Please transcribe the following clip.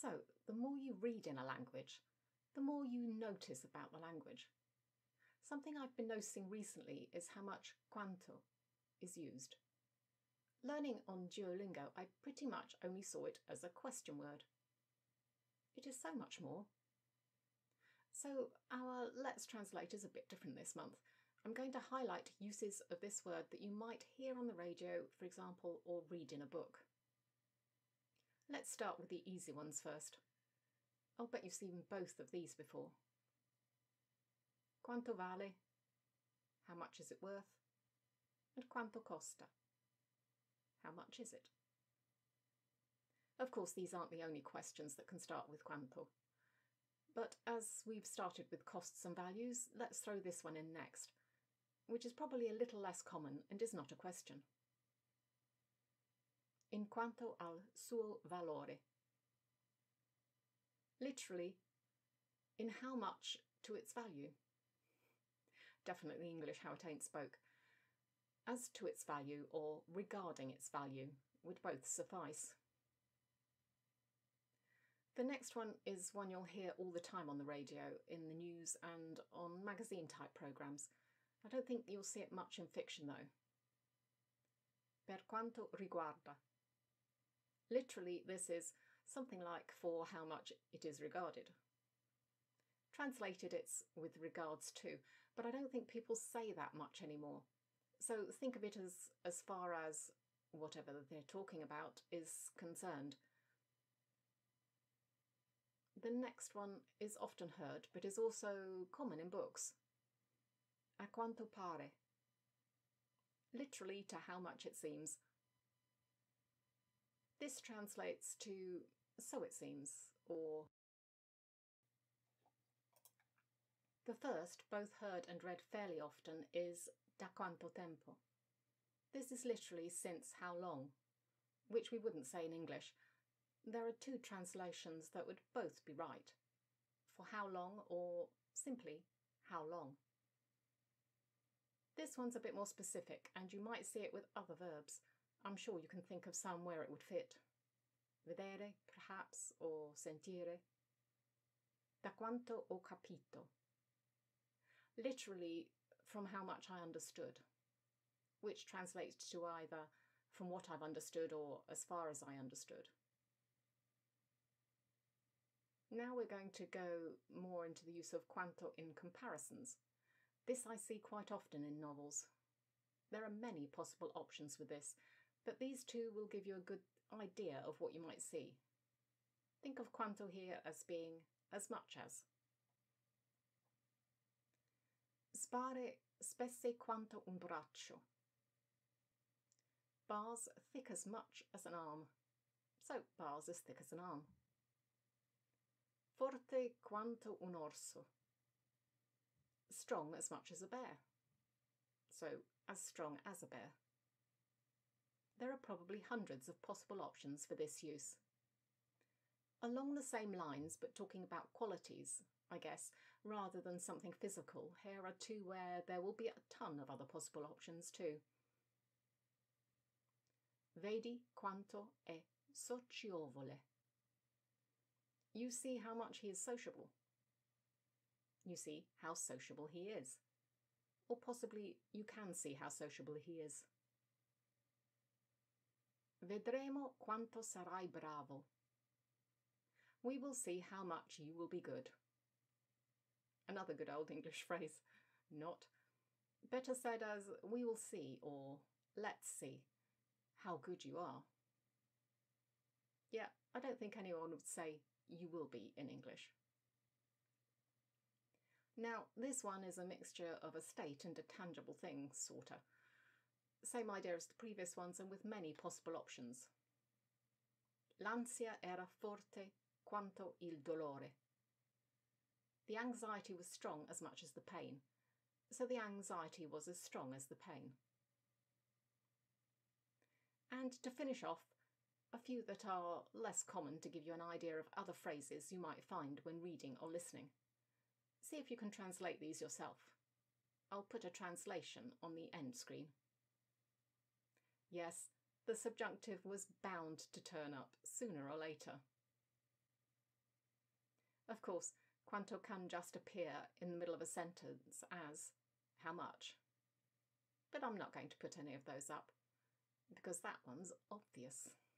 So, the more you read in a language, the more you notice about the language. Something I've been noticing recently is how much quanto is used. Learning on Duolingo, I pretty much only saw it as a question word. It is so much more. So our Let's Translate is a bit different this month. I'm going to highlight uses of this word that you might hear on the radio, for example, or read in a book. Let's start with the easy ones first. I'll bet you've seen both of these before. Quanto vale? How much is it worth? And quanto costa? How much is it? Of course, these aren't the only questions that can start with quanto. But as we've started with costs and values, let's throw this one in next, which is probably a little less common and is not a question. In quanto al suo valore. Literally, in how much to its value. Definitely English how it ain't spoke. As to its value or regarding its value would both suffice. The next one is one you'll hear all the time on the radio, in the news and on magazine type programmes. I don't think you'll see it much in fiction though. Per quanto riguarda. Literally, this is something like for how much it is regarded. Translated, it's with regards to, but I don't think people say that much anymore. So think of it as far as whatever they're talking about is concerned. The next one is often heard, but is also common in books. A quanto pare. Literally to how much it seems. This translates to so it seems, or... The first, both heard and read fairly often, is da quanto tempo. This is literally since how long, which we wouldn't say in English. There are two translations that would both be right, for how long or simply how long. This one's a bit more specific and you might see it with other verbs. I'm sure you can think of some where it would fit. Vedere, perhaps, or sentire. Da quanto ho capito. Literally, from how much I understood, which translates to either from what I've understood or as far as I understood. Now we're going to go more into the use of quanto in comparisons. This I see quite often in novels. There are many possible options with this, but these two will give you a good idea of what you might see. Think of quanto here as being as much as. Spare spesse quanto un braccio. Bars thick as much as an arm. So bars as thick as an arm. Forte quanto un orso. Strong as much as a bear. So as strong as a bear. There are probably hundreds of possible options for this use. Along the same lines, but talking about qualities, I guess, rather than something physical, here are two where there will be a ton of other possible options too. Vedi quanto è socievole. You see how much he is sociable. You see how sociable he is. Or possibly you can see how sociable he is. Vedremo quanto sarai bravo. We will see how much you will be good. Another good old English phrase. Not. Better said as we will see or let's see how good you are. Yeah, I don't think anyone would say you will be in English. Now, this one is a mixture of a state and a tangible thing, sorta. Same idea as the previous ones and with many possible options. L'ansia era forte quanto il dolore. The anxiety was strong as much as the pain, so the anxiety was as strong as the pain. And to finish off, a few that are less common to give you an idea of other phrases you might find when reading or listening. See if you can translate these yourself. I'll put a translation on the end screen. Yes, the subjunctive was bound to turn up sooner or later. Of course, quanto can just appear in the middle of a sentence as how much. But I'm not going to put any of those up, because that one's obvious.